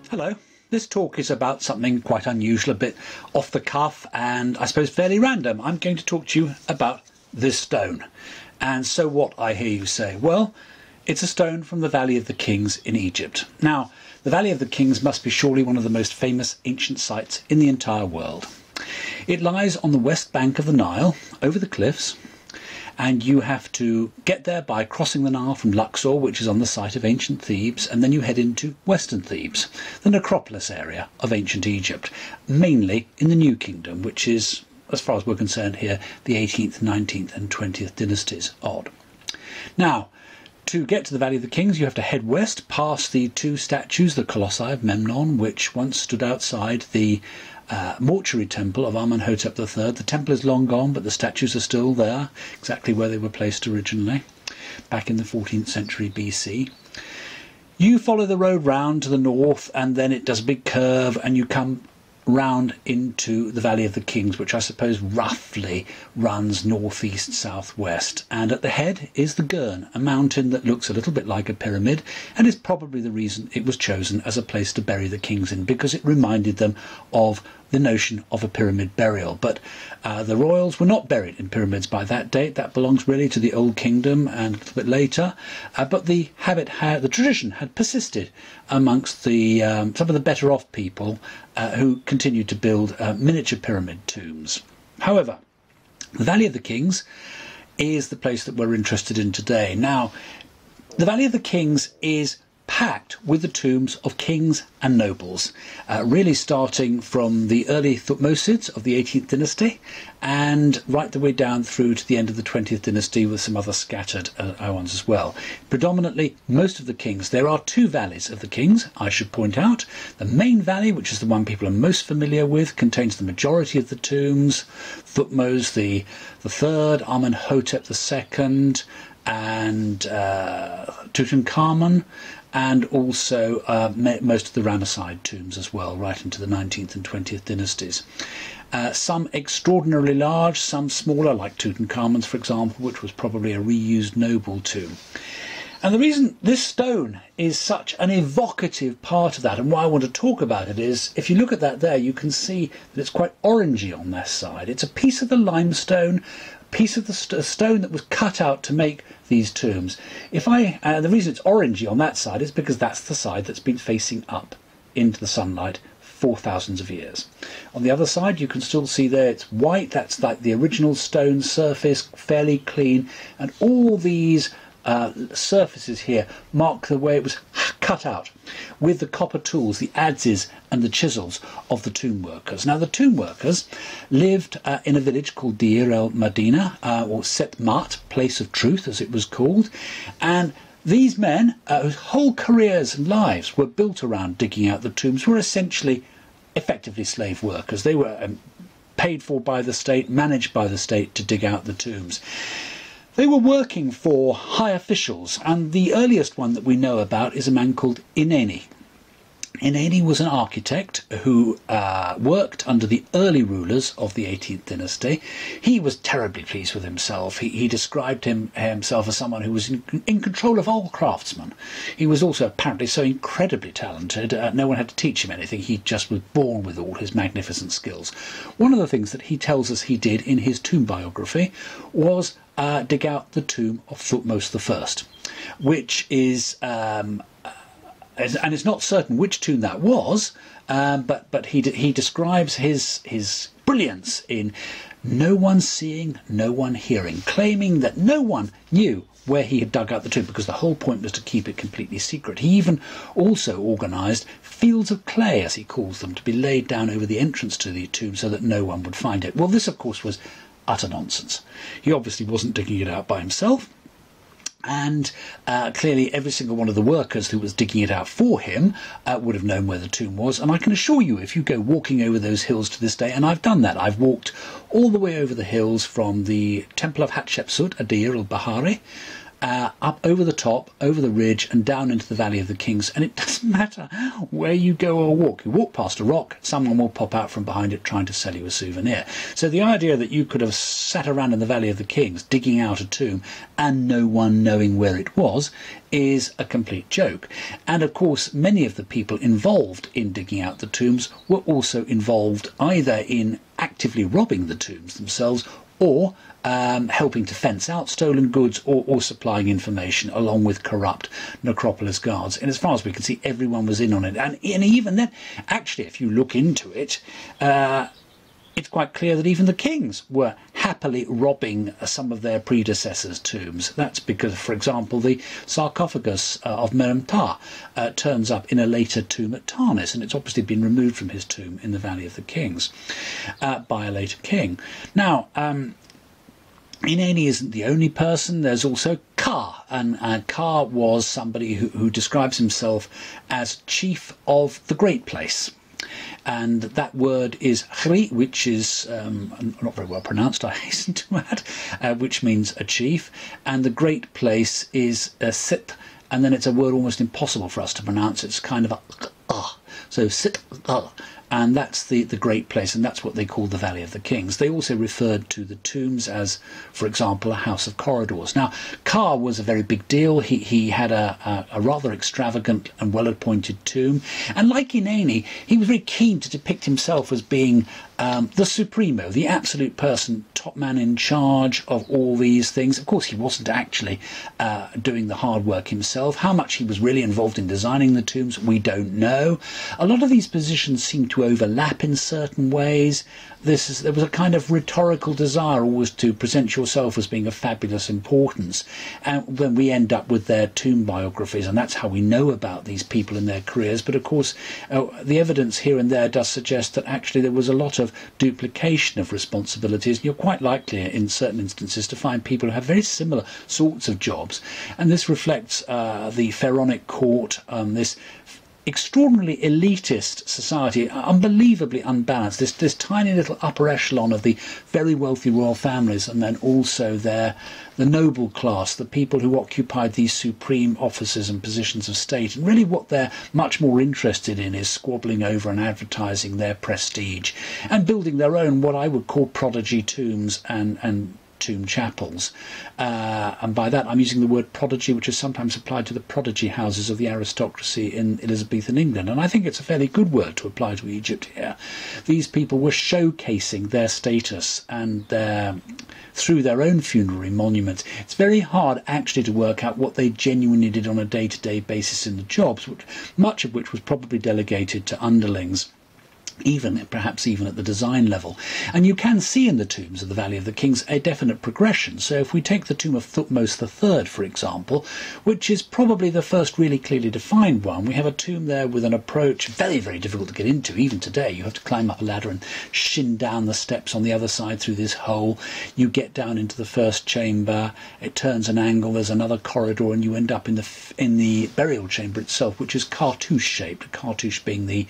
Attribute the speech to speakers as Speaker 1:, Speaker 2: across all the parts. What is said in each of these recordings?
Speaker 1: Hello. This talk is about something quite unusual, a bit off the cuff and I suppose fairly random. I'm going to talk to you about this stone. And so what, I hear you say? Well, it's a stone from the Valley of the Kings in Egypt. Now, the Valley of the Kings must be surely one of the most famous ancient sites in the entire world. It lies on the west bank of the Nile, over the cliffs, and you have to get there by crossing the Nile from Luxor, which is on the site of ancient Thebes, and then you head into western Thebes, the necropolis area of ancient Egypt, mainly in the New Kingdom, which is, as far as we're concerned here, the 18th, 19th and 20th dynasties odd. Now, to get to the Valley of the Kings, you have to head west past the two statues, the Colossi of Memnon, which once stood outside the mortuary temple of Amenhotep III. The temple is long gone, but the statues are still there, exactly where they were placed originally, back in the 14th century BC. You follow the road round to the north, and then it does a big curve, and you come round into the Valley of the Kings, which I suppose roughly runs northeast southwest, and at the head is the Gurn, a mountain that looks a little bit like a pyramid and is probably the reason it was chosen as a place to bury the kings in, because it reminded them of the notion of a pyramid burial. But the royals were not buried in pyramids by that date. That belongs really to the Old Kingdom and a little bit later. But the tradition had persisted amongst the some of the better off people who continued to build miniature pyramid tombs. However, the Valley of the Kings is the place that we're interested in today. Now, the Valley of the Kings is packed with the tombs of kings and nobles, really starting from the early Thutmosids of the 18th dynasty and right the way down through to the end of the 20th dynasty, with some other scattered ones as well. Predominantly most of the kings. There are two valleys of the kings, I should point out. The main valley, which is the one people are most familiar with, contains the majority of the tombs. Thutmose the third, Amenhotep II, and Tutankhamun, and also most of the Ramesside tombs as well, right into the 19th and 20th dynasties. Some extraordinarily large, some smaller, like Tutankhamun's, for example, which was probably a reused noble tomb. And the reason this stone is such an evocative part of that, and why I want to talk about it, is if you look at that there, you can see that it's quite orangey on this side. It's a piece of the limestone, piece of the stone that was cut out to make these tombs. The reason it's orangey on that side is because that's the side that's been facing up into the sunlight for thousands of years. On the other side, you can still see there it's white. That's like the original stone surface, fairly clean, and all these surfaces here mark the way it was cut out with the copper tools, the adzes and the chisels of the tomb workers. Now, the tomb workers lived in a village called Deir el Medina, or Set Mat, place of truth as it was called, and these men, whose whole careers and lives were built around digging out the tombs, were essentially effectively slave workers. They were paid for by the state, managed by the state to dig out the tombs. They were working for high officials, and the earliest one that we know about is a man called Ineni. Ineni was an architect who worked under the early rulers of the 18th dynasty. He was terribly pleased with himself. He described himself as someone who was in control of all craftsmen. He was also apparently so incredibly talented, no one had to teach him anything. He just was born with all his magnificent skills. One of the things that he tells us he did in his tomb biography was dig out the tomb of Thutmose I, which is and it's not certain which tomb that was, but he describes his brilliance in no one seeing, no one hearing, claiming that no one knew where he had dug out the tomb, because the whole point was to keep it completely secret. He even also organised fields of clay, as he calls them, to be laid down over the entrance to the tomb so that no one would find it. Well, this, of course, was utter nonsense. He obviously wasn't digging it out by himself. And clearly every single one of the workers who was digging it out for him would have known where the tomb was. And I can assure you, if you go walking over those hills to this day, and I've done that, I've walked all the way over the hills from the Temple of Hatshepsut, Adir al-Bahari, up over the top, over the ridge, and down into the Valley of the Kings. And it doesn't matter where you go or walk. You walk past a rock, someone will pop out from behind it trying to sell you a souvenir. So the idea that you could have sat around in the Valley of the Kings digging out a tomb and no one knowing where it was is a complete joke. And of course, many of the people involved in digging out the tombs were also involved either in actively robbing the tombs themselves or helping to fence out stolen goods or supplying information along with corrupt necropolis guards. And as far as we can see, everyone was in on it. And even then, actually, if you look into it, it's quite clear that even the kings were happily robbing some of their predecessors' tombs. That's because, for example, the sarcophagus of Meremtar turns up in a later tomb at Tarnis, and it's obviously been removed from his tomb in the Valley of the Kings by a later king. Now, Inanni isn't the only person. There's also Ka, and Ka was somebody who describes himself as chief of the Great Place. And that word is Hri, which is not very well pronounced, I hasten to add, which means a chief. And the Great Place is Sit, and then it's a word almost impossible for us to pronounce. It's kind of a so Sit, and that's the Great Place, and that's what they call the Valley of the Kings. They also referred to the tombs as, for example, a house of corridors. Now, Ka was a very big deal. He had a rather extravagant and well-appointed tomb, and like Inanni, he was very keen to depict himself as being the supremo, the absolute person, top man in charge of all these things. Of course, he wasn't actually doing the hard work himself. How much he was really involved in designing the tombs, we don't know. A lot of these positions seem to overlap in certain ways. There was a kind of rhetorical desire always to present yourself as being of fabulous importance, and when we end up with their tomb biographies, and that's how we know about these people and their careers. But of course, the evidence here and there does suggest that actually there was a lot of duplication of responsibilities. You're quite likely in certain instances to find people who have very similar sorts of jobs, and this reflects the pharaonic court, this extraordinarily elitist society, unbelievably unbalanced. This tiny little upper echelon of the very wealthy royal families, and then also the noble class, the people who occupied these supreme offices and positions of state. And really what they're much more interested in is squabbling over and advertising their prestige and building their own, what I would call prodigy tombs and tomb chapels, and by that I'm using the word prodigy, which is sometimes applied to the prodigy houses of the aristocracy in Elizabethan England, and I think it's a fairly good word to apply to Egypt here. These people were showcasing their status and through their own funerary monuments. It's very hard actually to work out what they genuinely did on a day-to-day basis in the jobs, much of which was probably delegated to underlings, perhaps even at the design level. And you can see in the tombs of the Valley of the Kings a definite progression. So if we take the tomb of Thutmose III, for example, which is probably the first really clearly defined one, we have a tomb there with an approach very, very difficult to get into. Even today, you have to climb up a ladder and shin down the steps on the other side through this hole. You get down into the first chamber, it turns an angle, there's another corridor, and you end up in the burial chamber itself, which is cartouche shaped, cartouche being the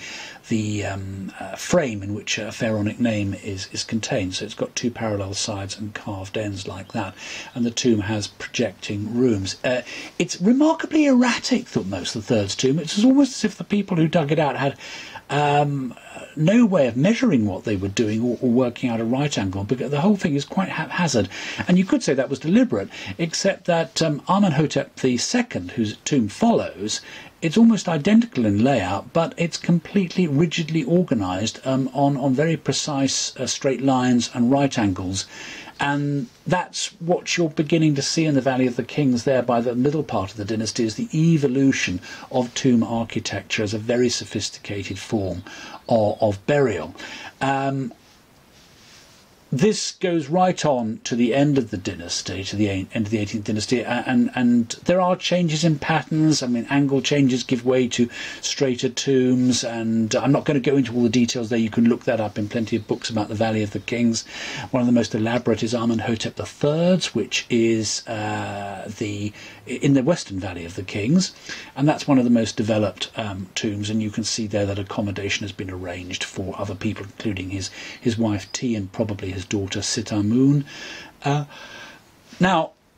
Speaker 1: frame in which a pharaonic name is contained. So it's got two parallel sides and carved ends like that, and the tomb has projecting rooms. It's remarkably erratic, Thutmose III's tomb. It's almost as if the people who dug it out had no way of measuring what they were doing or working out a right angle, because the whole thing is quite haphazard. And you could say that was deliberate, except that Amenhotep II, whose tomb follows, it's almost identical in layout, but it's completely rigidly organised on very precise straight lines and right angles. And that's what you're beginning to see in the Valley of the Kings there by the middle part of the dynasty, is the evolution of tomb architecture as a very sophisticated form of burial. This goes right on to the end of the dynasty, to the end of the 18th dynasty, and there are changes in patterns. I mean, angle changes give way to straighter tombs, and I'm not going to go into all the details there. You can look that up in plenty of books about the Valley of the Kings. One of the most elaborate is Amenhotep III's, which is in the Western Valley of the Kings, and that's one of the most developed tombs, and you can see there that accommodation has been arranged for other people, including his wife T and probably his daughter Sitamun. Now,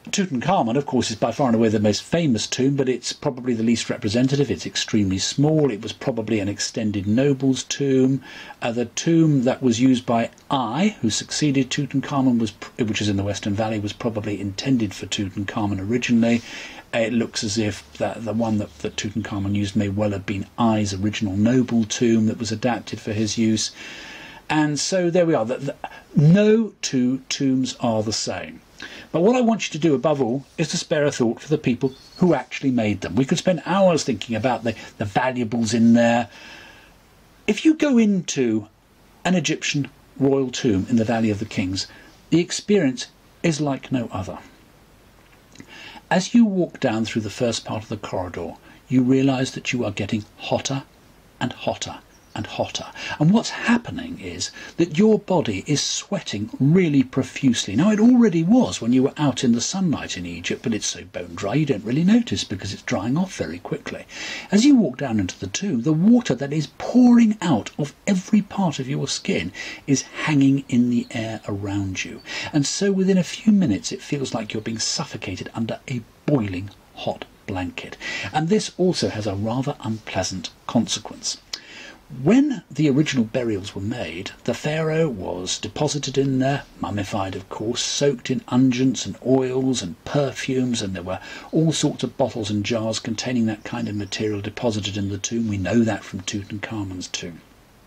Speaker 1: Tutankhamun, of course, is by far and away the most famous tomb, but it's probably the least representative. It's extremely small. It was probably an extended noble's tomb. The tomb that was used by I, who succeeded Tutankhamun, which is in the Western Valley, was probably intended for Tutankhamun originally. It looks as if the one that Tutankhamun used may well have been I's original noble tomb that was adapted for his use. And so there we are. No two tombs are the same. But what I want you to do above all is to spare a thought for the people who actually made them. We could spend hours thinking about the valuables in there. If you go into an Egyptian royal tomb in the Valley of the Kings, the experience is like no other. As you walk down through the first part of the corridor, you realise that you are getting hotter and hotter and hotter. And what's happening is that your body is sweating really profusely. Now, it already was when you were out in the sunlight in Egypt, but it's so bone dry you don't really notice because it's drying off very quickly. As you walk down into the tomb, the water that is pouring out of every part of your skin is hanging in the air around you. And so within a few minutes it feels like you're being suffocated under a boiling hot blanket. And this also has a rather unpleasant consequence. When the original burials were made, the pharaoh was deposited in there, mummified of course, soaked in unguents and oils and perfumes, and there were all sorts of bottles and jars containing that kind of material deposited in the tomb. We know that from Tutankhamun's tomb.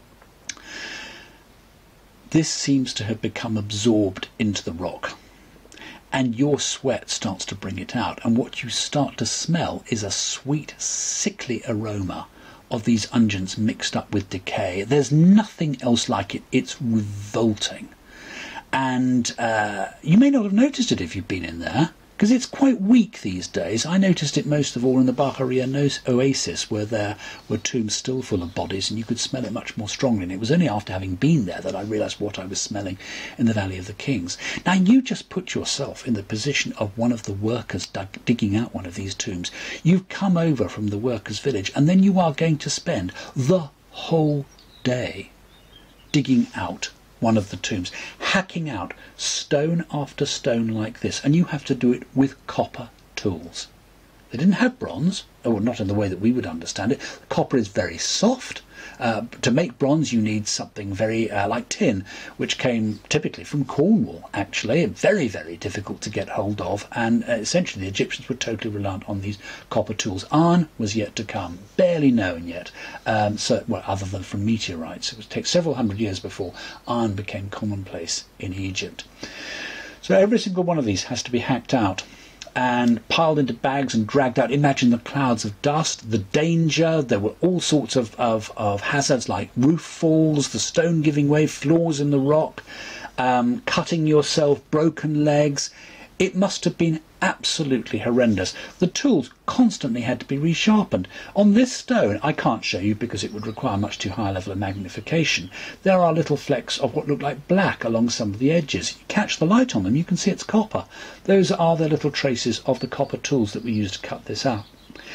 Speaker 1: This seems to have become absorbed into the rock, and your sweat starts to bring it out, and what you start to smell is a sweet, sickly aroma of these unguents mixed up with decay. There's nothing else like it. It's revolting. And you may not have noticed it if you've been in there, because it's quite weak these days. I noticed it most of all in the Bahariya oasis, where there were tombs still full of bodies, and you could smell it much more strongly. And it was only after having been there that I realised what I was smelling in the Valley of the Kings. Now, you just put yourself in the position of one of the workers digging out one of these tombs. You've come over from the workers' village, and then you are going to spend the whole day digging out one of the tombs, hacking out stone after stone like this, and you have to do it with copper tools. They didn't have bronze, or not in the way that we would understand it. Copper is very soft. To make bronze you need something very like tin, which came typically from Cornwall, actually. Very, very difficult to get hold of, and essentially the Egyptians were totally reliant on these copper tools. Iron was yet to come, barely known yet, other than from meteorites. It would take several hundred years before iron became commonplace in Egypt. So every single one of these has to be hacked out and piled into bags and dragged out. Imagine the clouds of dust, the danger. There were all sorts of hazards like roof falls, the stone giving way, flaws in the rock, cutting yourself, broken legs. It must have been absolutely horrendous. The tools constantly had to be resharpened. On this stone, I can't show you because it would require much too high a level of magnification. There are little flecks of what look like black along some of the edges. You catch the light on them, you can see it's copper. Those are the little traces of the copper tools that we used to cut this out.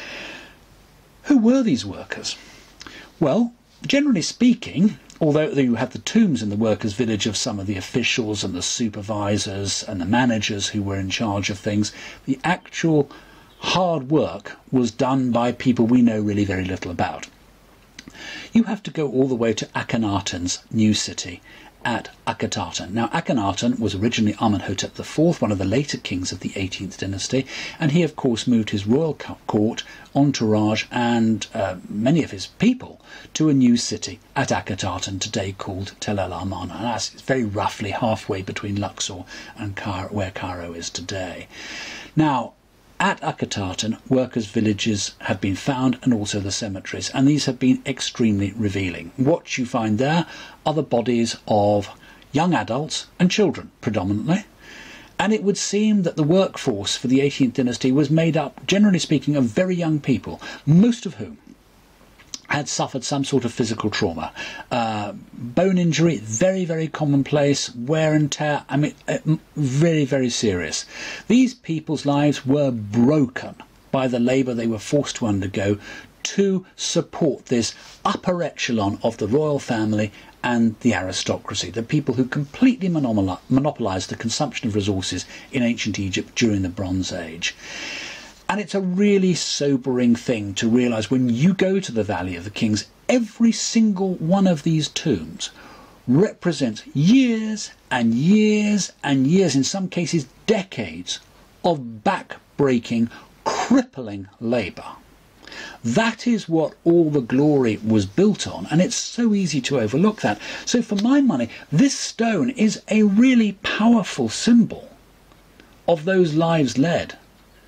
Speaker 1: Who were these workers? Well, generally speaking, although you had the tombs in the workers' village of some of the officials and the supervisors and the managers who were in charge of things, the actual hard work was done by people we know really very little about. You have to go all the way to Akhenaten's new city at Akhetaten. Now, Akhenaten was originally Amenhotep IV, one of the later kings of the 18th dynasty, and he, of course, moved his royal court, entourage, and many of his people to a new city at Akhetaten, today called Tel El Amarna. And that's very roughly halfway between Luxor and where Cairo is today. Now, at Akhetaten, workers' villages have been found, and also the cemeteries, and these have been extremely revealing. What you find there are the bodies of young adults and children, predominantly. And it would seem that the workforce for the 18th dynasty was made up, generally speaking, of very young people, most of whom had suffered some sort of physical trauma. Bone injury, very, very commonplace. Wear and tear, I mean, very, very serious. These people's lives were broken by the labour they were forced to undergo to support this upper echelon of the royal family and the aristocracy, the people who completely monopolised the consumption of resources in ancient Egypt during the Bronze Age. And it's a really sobering thing to realise when you go to the Valley of the Kings, every single one of these tombs represents years and years and years, in some cases decades, of back-breaking, crippling labour. That is what all the glory was built on, and it's so easy to overlook that. So for my money, this stone is a really powerful symbol of those lives led.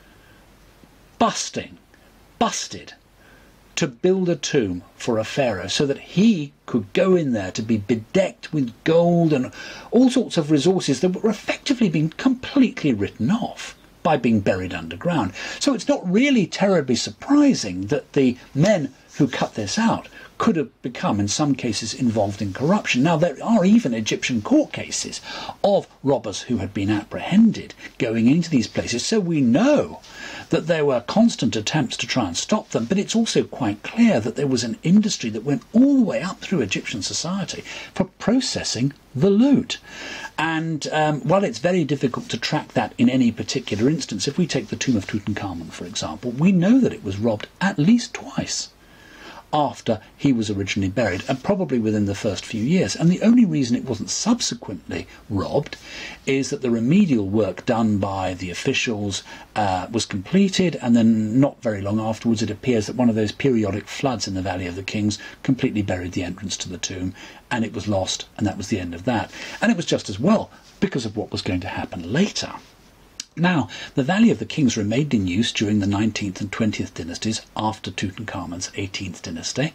Speaker 1: Busted to build a tomb for a pharaoh so that he could go in there to be bedecked with gold and all sorts of resources that were effectively being completely written off by being buried underground. So it's not really terribly surprising that the men who cut this out could have become, in some cases, involved in corruption. Now, there are even Egyptian court cases of robbers who had been apprehended going into these places, so we know that there were constant attempts to try and stop them, but it's also quite clear that there was an industry that went all the way up through Egyptian society for processing the loot. And while it's very difficult to track that in any particular instance, if we take the tomb of Tutankhamun, for example, we know that it was robbed at least twice after he was originally buried, and probably within the first few years. And the only reason it wasn't subsequently robbed is that the remedial work done by the officials was completed, and then not very long afterwards it appears that one of those periodic floods in the Valley of the Kings completely buried the entrance to the tomb, and it was lost, and that was the end of that. And it was just as well, because of what was going to happen later. Now, the Valley of the Kings remained in use during the 19th and 20th dynasties after Tutankhamun's 18th dynasty.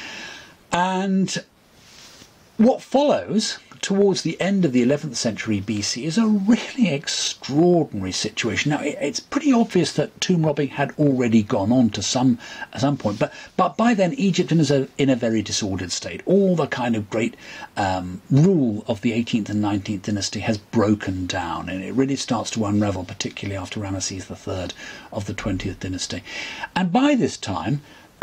Speaker 1: And what follows towards the end of the 11th century BC is a really extraordinary situation. Now, it's pretty obvious that tomb robbing had already gone on to some point, but by then Egypt is in a very disordered state. All the kind of great rule of the 18th and 19th dynasty has broken down, and it really starts to unravel, particularly after Ramesses III of the 20th dynasty. And by this time,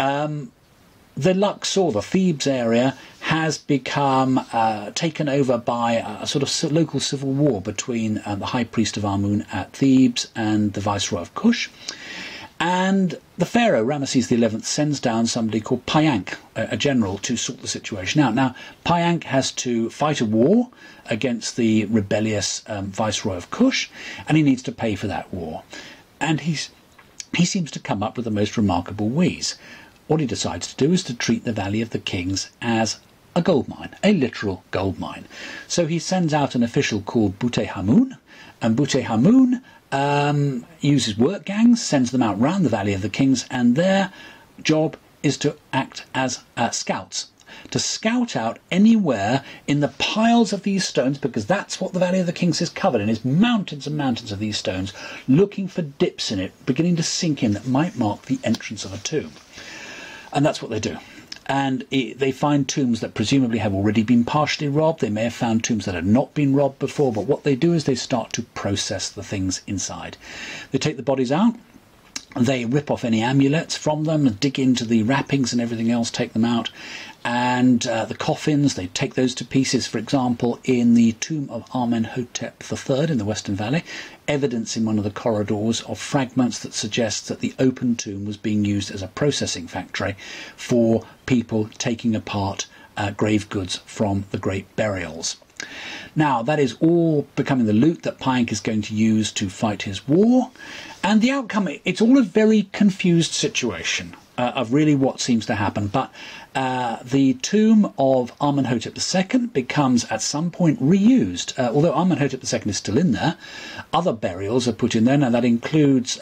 Speaker 1: the Luxor, the Thebes area, has become taken over by a sort of local civil war between the high priest of Amun at Thebes and the viceroy of Kush. And the pharaoh, Ramesses XI, sends down somebody called Payank, a general, to sort the situation out. Now, Payank has to fight a war against the rebellious viceroy of Kush, and he needs to pay for that war. And he seems to come up with the most remarkable wheeze. What he decides to do is to treat the Valley of the Kings as a gold mine, a literal gold mine. So he sends out an official called Bute Hamun, and Bute Hamun uses work gangs, sends them out round the Valley of the Kings, and their job is to act as scouts, to scout out anywhere in the piles of these stones, because that's what the Valley of the Kings is covered in, is mountains and mountains of these stones, looking for dips in it, beginning to sink in, that might mark the entrance of a tomb. And that's what they do. And they find tombs that presumably have already been partially robbed. They may have found tombs that had not been robbed before, but what they do is they start to process the things inside. They take the bodies out, they rip off any amulets from them, and dig into the wrappings and everything else, take them out. And the coffins, they take those to pieces. For example, in the tomb of Amenhotep III in the Western Valley, evidence in one of the corridors of fragments that suggests that the open tomb was being used as a processing factory for people taking apart grave goods from the great burials. Now, that is all becoming the loot that Payank is going to use to fight his war. And the outcome, it's all a very confused situation of really what seems to happen. But the tomb of Amenhotep II becomes at some point reused. Although Amenhotep II is still in there, other burials are put in there. Now, that includes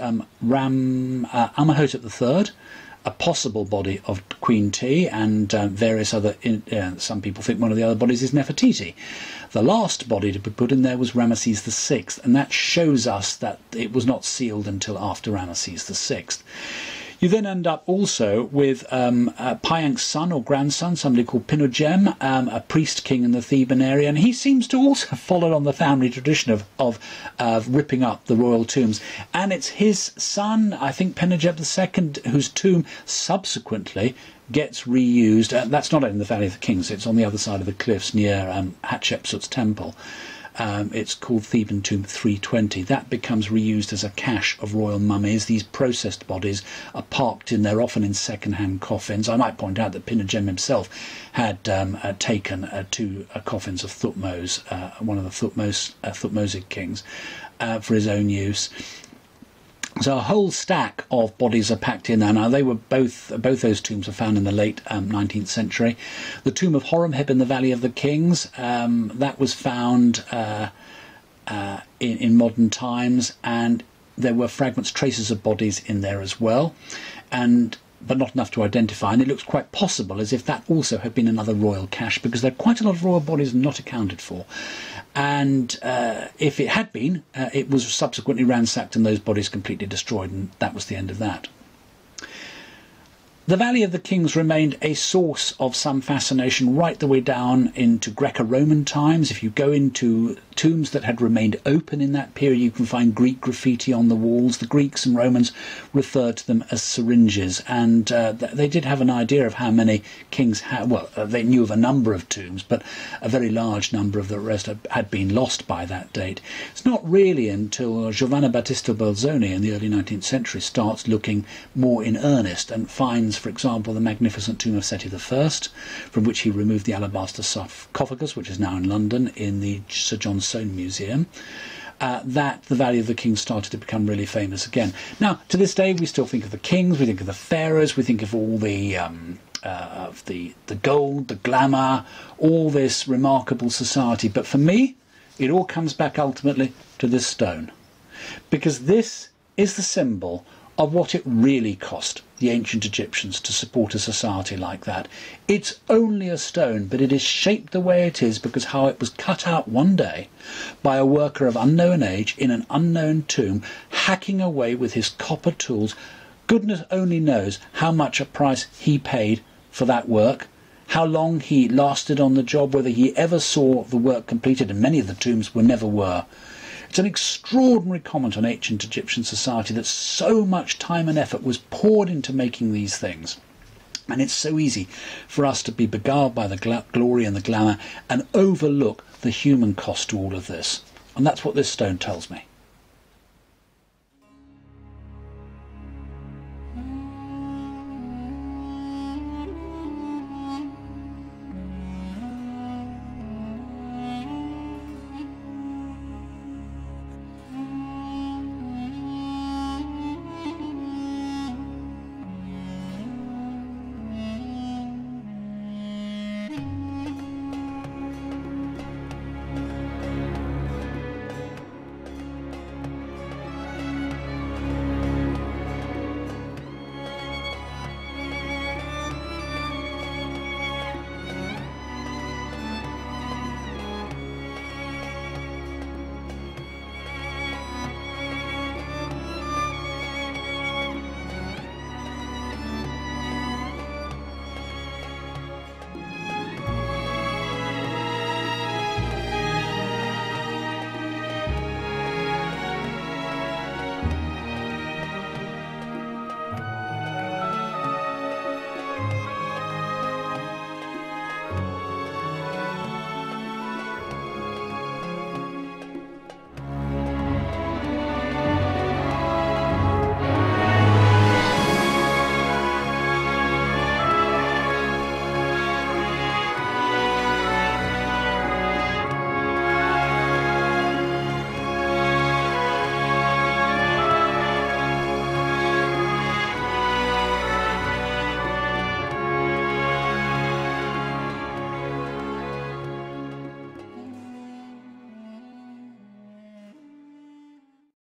Speaker 1: Amenhotep III, a possible body of Queen T, and various other, some people think one of the other bodies is Nefertiti. The last body to be put in there was Ramesses VI, and that shows us that it was not sealed until after Ramesses VI. You then end up also with Pyank's son or grandson, somebody called Pinugem, a priest king in the Theban area, and he seems to also follow on the family tradition of ripping up the royal tombs. And it's his son, I think Pinugem II, whose tomb subsequently gets reused. That's not in the Valley of the Kings, it's on the other side of the cliffs near Hatshepsut's temple. It's called Theban Tomb 320. That becomes reused as a cache of royal mummies. These processed bodies are parked in there, often in second-hand coffins. I might point out that Pinugem himself had taken two coffins of Thutmose, one of the Thutmosic kings, for his own use. So a whole stack of bodies are packed in there. Now, they were both those tombs were found in the late 19th century. The tomb of Horemheb in the Valley of the Kings, that was found in modern times, and there were fragments, traces of bodies in there as well, but not enough to identify. And it looks quite possible as if that also had been another royal cache, because there are quite a lot of royal bodies not accounted for. And if it had been, it was subsequently ransacked and those bodies completely destroyed, and that was the end of that. The Valley of the Kings remained a source of some fascination right the way down into Greco-Roman times. If you go into tombs that had remained open in that period, you can find Greek graffiti on the walls. The Greeks and Romans referred to them as syringes, and they did have an idea of how many kings had. Well, they knew of a number of tombs, but a very large number of the rest had been lost by that date. It's not really until Giovanni Battista Bolzoni in the early 19th century starts looking more in earnest and finds, for example, the magnificent tomb of Seti I, from which he removed the alabaster sarcophagus, which is now in London in the Sir John Soane Museum, that the Valley of the Kings started to become really famous again. Now, to this day, we still think of the kings, we think of the pharaohs, we think of all the gold, the glamour, all this remarkable society. But for me, it all comes back ultimately to this stone, because this is the symbol of what it really cost the ancient Egyptians to support a society like that. It's only a stone, but it is shaped the way it is because how it was cut out one day by a worker of unknown age in an unknown tomb, hacking away with his copper tools. Goodness only knows how much a price he paid for that work, how long he lasted on the job, whether he ever saw the work completed, and many of the tombs never were. It's an extraordinary comment on ancient Egyptian society that so much time and effort was poured into making these things. And it's so easy for us to be beguiled by the glory and the glamour and overlook the human cost to all of this. And that's what this stone tells me.